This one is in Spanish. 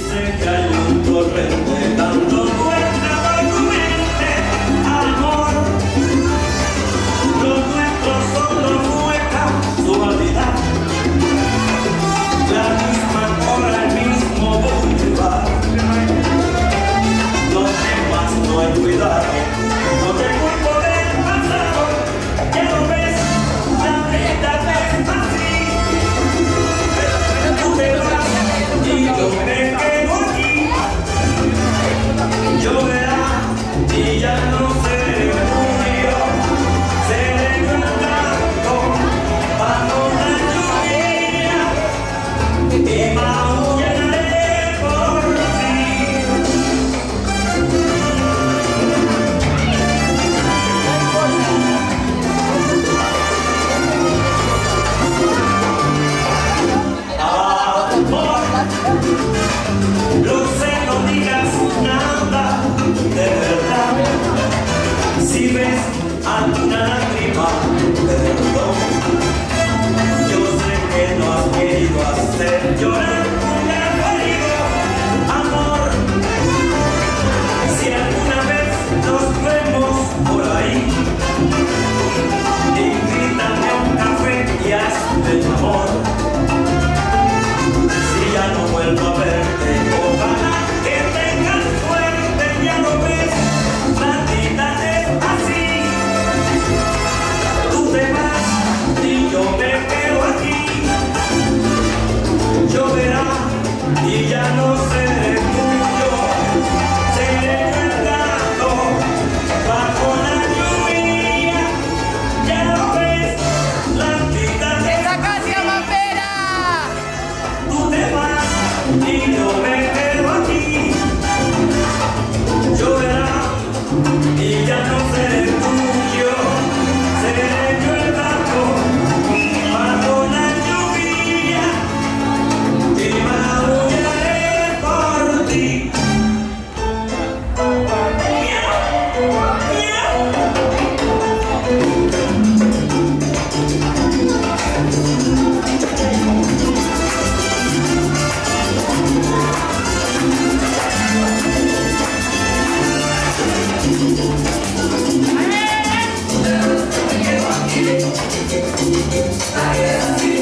Sé que hay un torrente dando vuelta por tu mente, amor. Lo nuestro solo fue casualidad. La misma hora, el mismo boulevard. No temas, no hay cuidado. No te culpo del pasado. Ya lo ves, la vida es así. Tú te vas y yo me quedo aquí. Lloverá y ya no seré tuyo. Seré un canto bajo la lluvia y maullaré por ti. Amor, lo sé, no digas nada de verdad. Si ves alguna lágrima, perdón. Yo sé que no has querido hacer llorar un herido, amor. Si alguna vez nos vemos por ahí, invítame a un café y hazme el amor. Si ya no vuelvo a verte, ojalá que tengas suerte. Ya lo ves, la vida es así. Tú te vas y yo me quedo aquí. Lloverá y ya no seré tuyo. Seré el gato bajo la lluvia. Ya lo ves, la vida es ¡Esa canción, Mapera! Tú te vas y yo me quedo aquí. Lloverá y ya no seré tuyo. Seré yo el gato bajo la lluvia y maullaré por ti. Miau.